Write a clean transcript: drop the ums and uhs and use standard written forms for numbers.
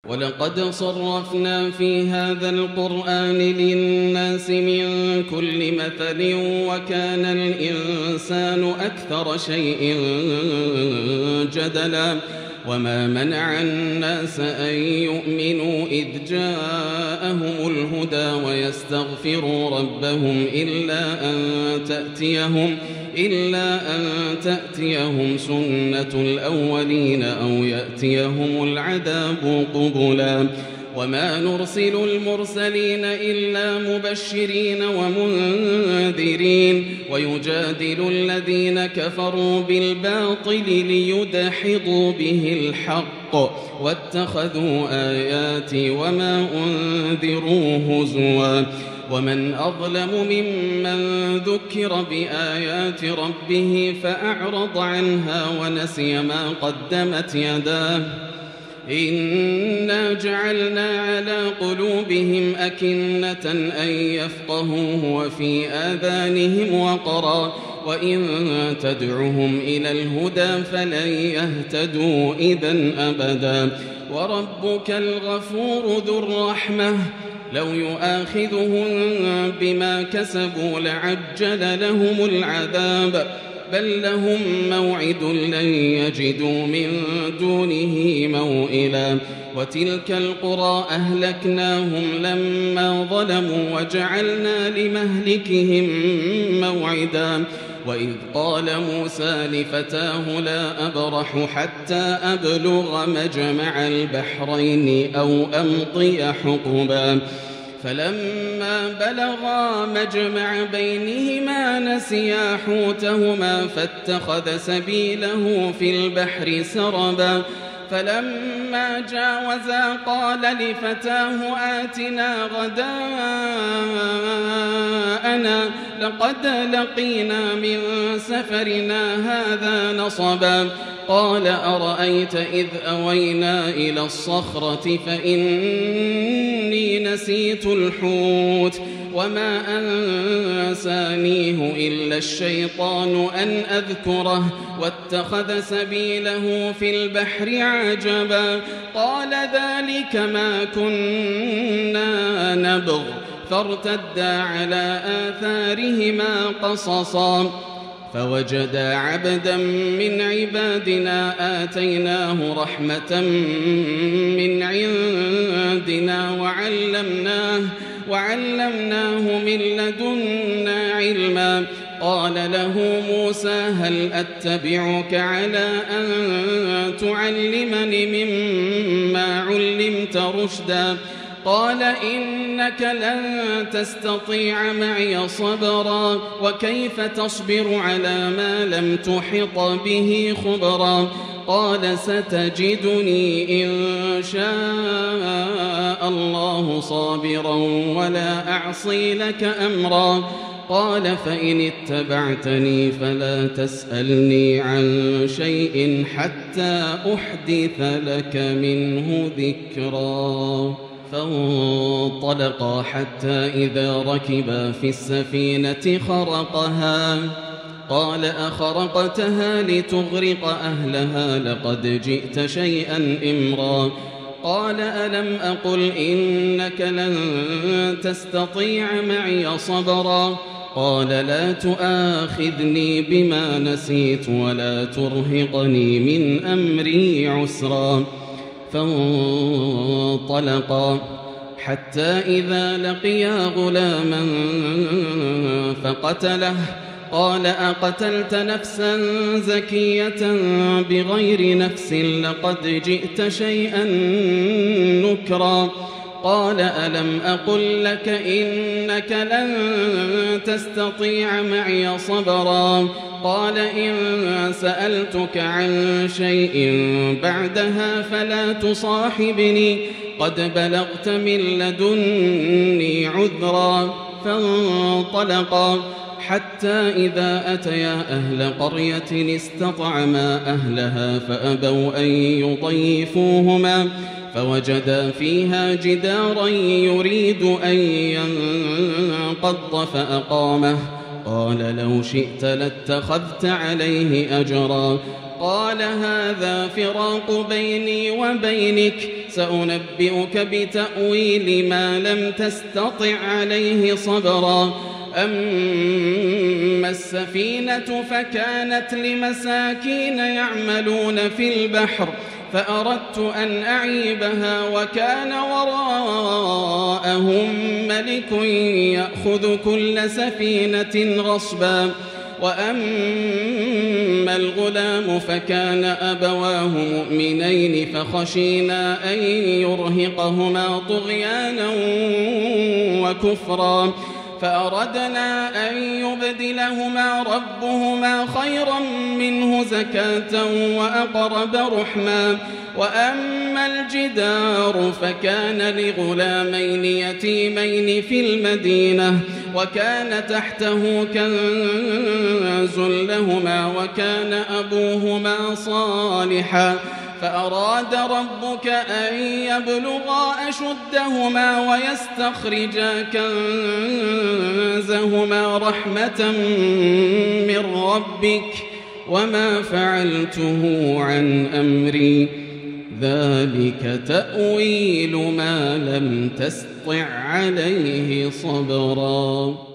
ولقد صرفنا في هذا القرآن للناس من كل مثل وكان الإنسان أكثر شيء جدلا وما منع الناس أن يؤمنوا إذ جاءهم الهدى ويستغفروا ربهم إلا أن تأتيهم سنة الأولين أو يأتيهم العذاب قبلا وما نرسل المرسلين إلا مبشرين ومنذرين ويجادل الذين كفروا بالباطل ليدحضوا به الحق واتخذوا آياتي وما أنذروا هزوا ومن أظلم ممن ذكر بآيات ربه فأعرض عنها ونسي ما قدمت يداه إنا جعلنا على قلوبهم أكنة أن يفقهوه وفي آذانهم وقرا وإن تدعهم إلى الهدى فلن يهتدوا إذا أبدا وربك الغفور ذو الرحمة لو يؤاخذهم بما كسبوا لعجل لهم العذاب بل لهم موعد لن يجدوا من دونه موئلا وتلك القرى أهلكناهم لما ظلموا وجعلنا لمهلكهم موعدا وإذ قال موسى لفتاه لا أبرح حتى أبلغ مجمع البحرين أو أمضي حقبا فلما بلغا مجمع بينهما نسيا حوتهما فاتخذ سبيله في البحر سربا فلما جاوزا قال لفتاه آتنا غداءنا لقد لقينا من سفرنا هذا نصبا قال أرأيت إذ أوينا إلى الصخرة فإني نسيت الحوت وما أنسانيه إلا الشيطان أن أذكره واتخذ سبيله في البحر عجبا قال ذلك ما كنا نبغ فارتدا على آثارهما قصصا فوجدا عبدا من عبادنا آتيناه رحمة من عندنا وعلمناه من لدنا علما قال له موسى هل أتبعك على أن تعلمني مما علمت رشدا قال إنك لن تستطيع معي صبرا وكيف تصبر على ما لم تحط به خبرا قال ستجدني إن شاء الله صابرا ولا أعصي لك أمرا قال فإن اتبعتني فلا تسألني عن شيء حتى أحدث لك منه ذكرا فانطلقا حتى إذا ركبا في السفينة خرقها قال أخرقتها لتغرق أهلها لقد جئت شيئا إمرا قال ألم أقل إنك لن تستطيع معي صبرا قال لا تؤاخذني بما نسيت ولا ترهقني من أمري عسرا فانطلقا حتى إذا لقيا غلاما فقتله قال أقتلت نفسا زكية بغير نفس لقد جئت شيئا نكرا قال ألم أقل لك إنك لن تستطيع معي صبرا قال إن سألتك عن شيء بعدها فلا تصاحبني قد بلغت من لدني عذرا فانطلقا حتى إذا أتيا أهل قرية استطعما أهلها فأبوا أن يضيفوهما فوجدا فيها جدارا يريد أن ينقض فأقامه قال لو شئت لاتخذت عليه أجرا وقال هذا فراق بيني وبينك سأنبئك بتأويل ما لم تستطع عليه صبرا أما السفينة فكانت لمساكين يعملون في البحر فأردت أن أعيبها وكان وراءهم ملك يأخذ كل سفينة غصبا وأما الغلام فكان أبواه مؤمنين فخشينا أن يرهقهما طغيانا وكفرا فأردنا أن يبدلهما ربهما خيرا منه زكاة وأقرب رحما وأما الجدار فكان لغلامين يتيمين في المدينة وكان تحته كنز لهما وكان أبوهما صالحا فأراد ربك أن يبلغا أشدهما ويستخرجا كنزهما رحمة من ربك وما فعلته عن أمري ذلك تأويل ما لم تسطع عليه صبرا